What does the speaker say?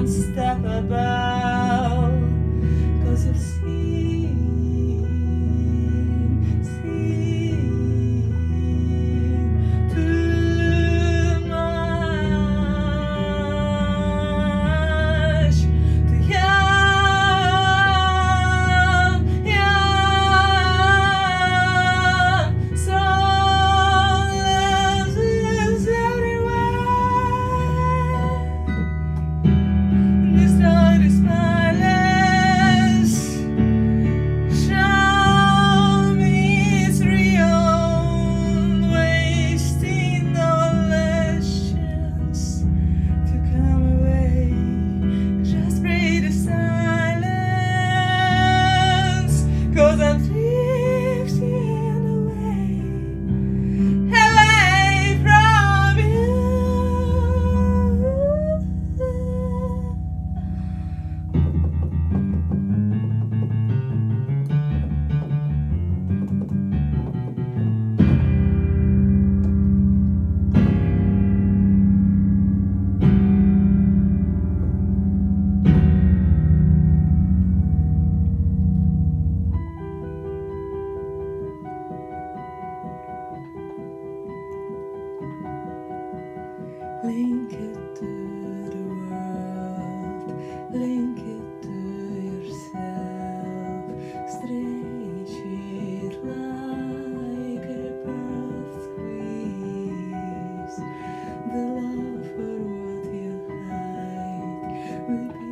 one step above, 'cause you've seen too much, too young, so love is everywhere. This night is mindless. Show me it's real, wasting all last chance to come away. Just breathe the silence, 'cause I'm drifting away, away from you. Link it to the world, link it to yourself, stretch it like a pearl squeeze. The love for what you hide will